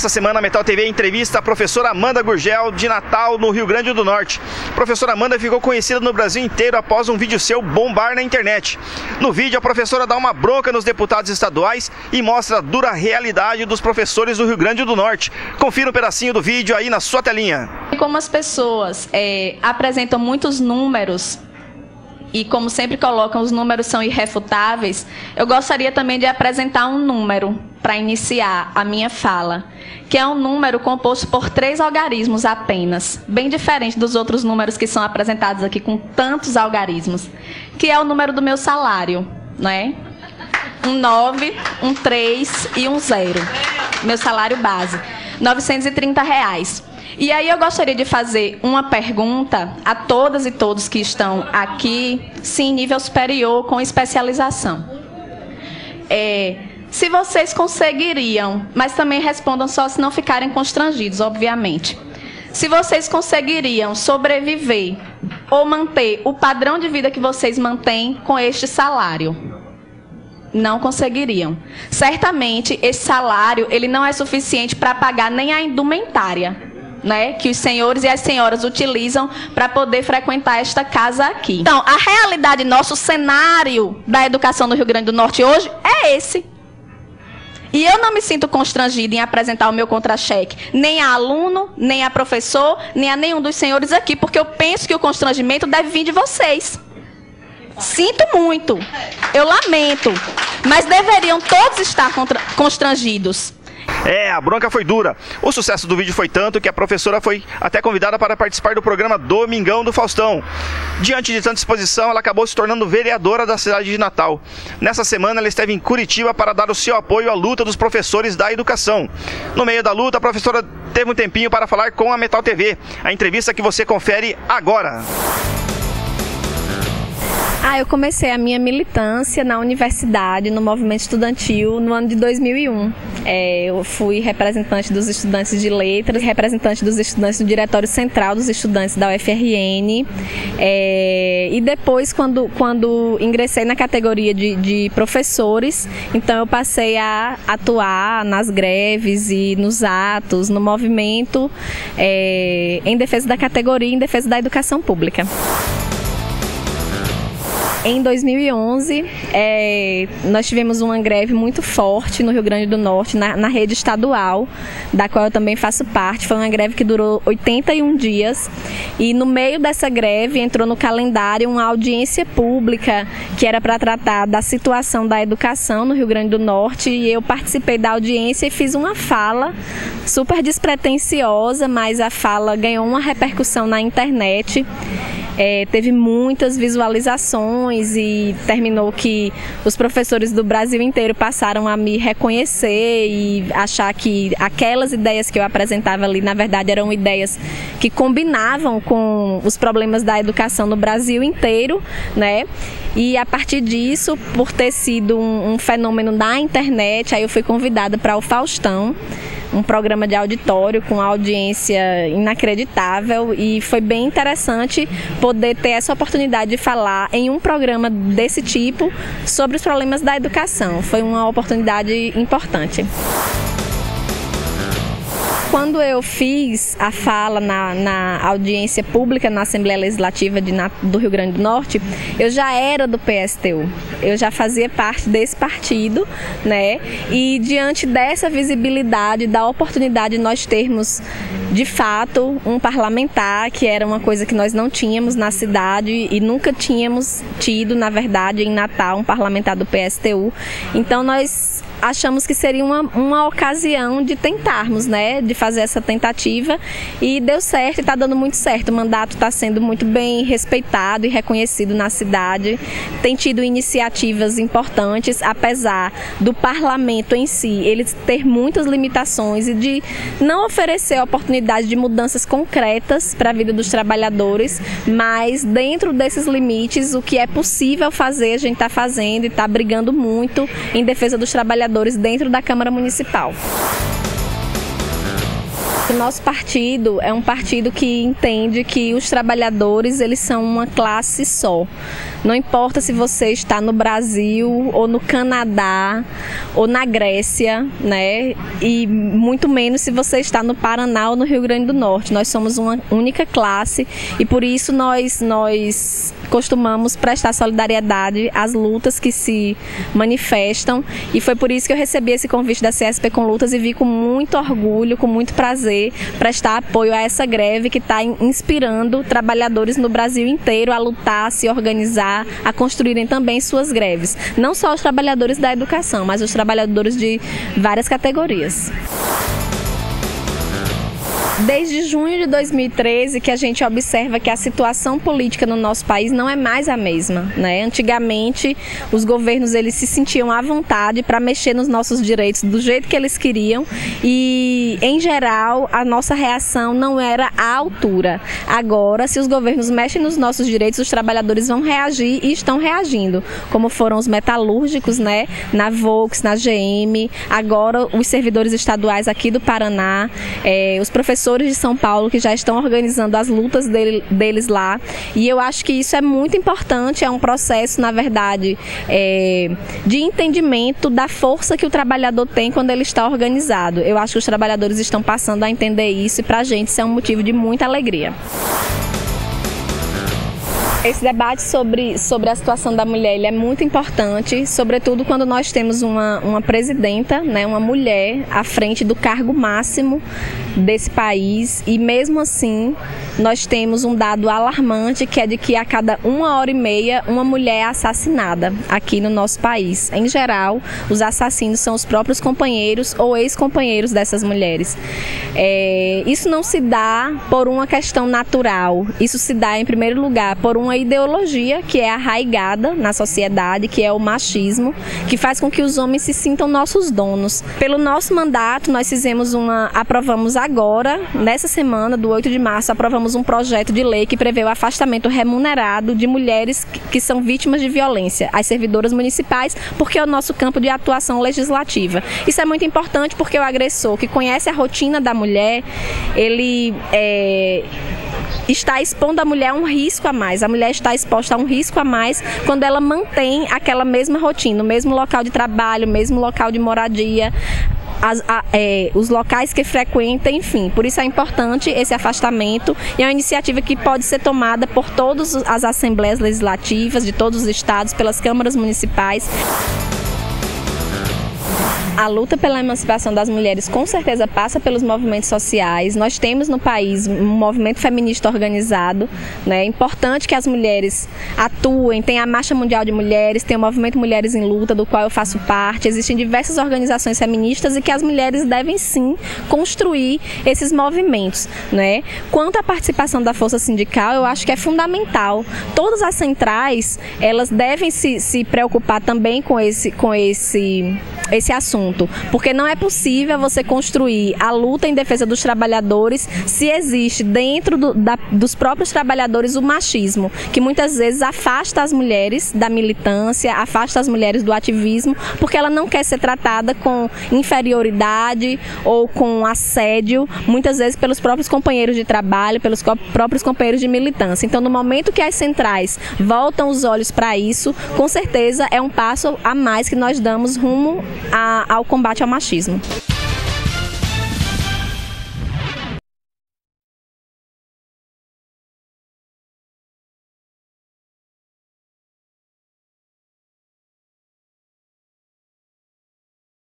Nessa semana, a Metal TV entrevista a professora Amanda Gurgel, de Natal, no Rio Grande do Norte. A professora Amanda ficou conhecida no Brasil inteiro após um vídeo seu bombar na internet. No vídeo, a professora dá uma bronca nos deputados estaduais e mostra a dura realidade dos professores do Rio Grande do Norte. Confira um pedacinho do vídeo aí na sua telinha. Como as pessoas apresentam muitos números, e como sempre colocam, os números são irrefutáveis, eu gostaria também de apresentar um número para iniciar a minha fala, que é um número composto por 3 algarismos apenas, bem diferente dos outros números que são apresentados aqui com tantos algarismos, que é o número do meu salário, né? Um 9, um 3 e um 0. Meu salário base, R$930. E aí eu gostaria de fazer uma pergunta a todas e todos que estão aqui, sim, em nível superior, com especialização. Se vocês conseguiriam, mas também respondam só se não ficarem constrangidos, obviamente. Se vocês conseguiriam sobreviver ou manter o padrão de vida que vocês mantêm com este salário? Não conseguiriam. Certamente, esse salário ele não é suficiente para pagar nem a indumentária, né, que os senhores e as senhoras utilizam para poder frequentar esta casa aqui. Então, a realidade, nosso cenário da educação no Rio Grande do Norte hoje é esse. E eu não me sinto constrangida em apresentar o meu contra-cheque, nem a aluno, nem a professor, nem a nenhum dos senhores aqui, porque eu penso que o constrangimento deve vir de vocês. Sinto muito, eu lamento, mas deveriam todos estar constrangidos. A bronca foi dura. O sucesso do vídeo foi tanto que a professora foi até convidada para participar do programa Domingão do Faustão. Diante de tanta exposição, ela acabou se tornando vereadora da cidade de Natal. Nessa semana, ela esteve em Curitiba para dar o seu apoio à luta dos professores da educação. No meio da luta, a professora teve um tempinho para falar com a Metal TV. A entrevista que você confere agora. Eu comecei a minha militância na universidade, no movimento estudantil, no ano de 2001. Eu fui representante dos estudantes de letras, representante dos estudantes do Diretório Central dos Estudantes da UFRN. E depois, quando ingressei na categoria de professores, então eu passei a atuar nas greves e nos atos, no movimento, em defesa da categoria, em defesa da educação pública. Em 2011, nós tivemos uma greve muito forte no Rio Grande do Norte, na rede estadual, da qual eu também faço parte. Foi uma greve que durou 81 dias e no meio dessa greve entrou no calendário uma audiência pública que era para tratar da situação da educação no Rio Grande do Norte, e eu participei da audiência e fiz uma fala super despretensiosa, mas a fala ganhou uma repercussão na internet. Teve muitas visualizações e terminou que os professores do Brasil inteiro passaram a me reconhecer e achar que aquelas ideias que eu apresentava ali, na verdade, eram ideias que combinavam com os problemas da educação no Brasil inteiro, né? E a partir disso, por ter sido um fenômeno na internet, aí eu fui convidada para o Faustão, um programa de auditório com audiência inacreditável, e foi bem interessante poder ter essa oportunidade de falar em um programa desse tipo sobre os problemas da educação. Foi uma oportunidade importante. Quando eu fiz a fala na audiência pública na Assembleia Legislativa do Rio Grande do Norte, eu já era do PSTU, eu já fazia parte desse partido, né? E diante dessa visibilidade, da oportunidade de nós termos, de fato, um parlamentar, que era uma coisa que nós não tínhamos na cidade e nunca tínhamos tido, na verdade, em Natal, um parlamentar do PSTU. Então nós achamos que seria uma ocasião de tentarmos, né, de fazer essa tentativa, e deu certo e está dando muito certo. O mandato está sendo muito bem respeitado e reconhecido na cidade, tem tido iniciativas importantes, apesar do parlamento em si ele ter muitas limitações e de não oferecer a oportunidade de mudanças concretas para a vida dos trabalhadores, mas dentro desses limites, o que é possível fazer, a gente está fazendo e está brigando muito em defesa dos trabalhadores dentro da Câmara Municipal. O nosso partido é um partido que entende que os trabalhadores, eles são uma classe só. Não importa se você está no Brasil ou no Canadá ou na Grécia, né? E muito menos se você está no Paraná ou no Rio Grande do Norte. Nós somos uma única classe e por isso nós costumamos prestar solidariedade às lutas que se manifestam, e foi por isso que eu recebi esse convite da CSP com Lutas e vi com muito orgulho, com muito prazer, prestar apoio a essa greve que está inspirando trabalhadores no Brasil inteiro a lutar, a se organizar, a construírem também suas greves. Não só os trabalhadores da educação, mas os trabalhadores de várias categorias. Desde junho de 2013 que a gente observa que a situação política no nosso país não é mais a mesma, né? Antigamente, os governos eles se sentiam à vontade para mexer nos nossos direitos do jeito que eles queriam e, em geral, a nossa reação não era à altura. Agora, se os governos mexem nos nossos direitos, os trabalhadores vão reagir e estão reagindo, como foram os metalúrgicos, né? Na Volks, na GM, agora os servidores estaduais aqui do Paraná, os professores de São Paulo que já estão organizando as lutas deles lá, e eu acho que isso é muito importante, é um processo, na verdade, de entendimento da força que o trabalhador tem quando ele está organizado. Eu acho que os trabalhadores estão passando a entender isso e para a gente isso é um motivo de muita alegria. Esse debate sobre a situação da mulher ele é muito importante, sobretudo quando nós temos uma presidenta, né, uma mulher à frente do cargo máximo desse país, e mesmo assim nós temos um dado alarmante que é de que a cada 1h30 uma mulher é assassinada aqui no nosso país. Em geral, os assassinos são os próprios companheiros ou ex-companheiros dessas mulheres. Isso não se dá por uma questão natural, isso se dá em primeiro lugar por uma ideologia que é arraigada na sociedade, que é o machismo, que faz com que os homens se sintam nossos donos. Pelo nosso mandato, nós aprovamos agora, nessa semana do 8 de março, aprovamos um projeto de lei que prevê o afastamento remunerado de mulheres que são vítimas de violência, as servidoras municipais, porque é o nosso campo de atuação legislativa. Isso é muito importante porque o agressor que conhece a rotina da mulher, ele está expondo a mulher a um risco a mais. A mulher está exposta a um risco a mais quando ela mantém aquela mesma rotina, o mesmo local de trabalho, o mesmo local de moradia, os locais que frequenta, enfim. Por isso é importante esse afastamento, e é uma iniciativa que pode ser tomada por todas as assembleias legislativas de todos os estados, pelas câmaras municipais. A luta pela emancipação das mulheres com certeza passa pelos movimentos sociais. Nós temos no país um movimento feminista organizado, né? É importante que as mulheres atuem, tem a Marcha Mundial de Mulheres, tem o Movimento Mulheres em Luta, do qual eu faço parte. Existem diversas organizações feministas e que as mulheres devem sim construir esses movimentos, né? Quanto à participação da força sindical, eu acho que é fundamental. Todas as centrais, elas devem se preocupar também com esse assunto, porque não é possível você construir a luta em defesa dos trabalhadores se existe dentro dos próprios trabalhadores o machismo, que muitas vezes afasta as mulheres da militância, afasta as mulheres do ativismo, porque ela não quer ser tratada com inferioridade ou com assédio, muitas vezes pelos próprios companheiros de trabalho, pelos próprios companheiros de militância. Então, no momento que as centrais voltam os olhos para isso, com certeza é um passo a mais que nós damos rumo ao combate ao machismo.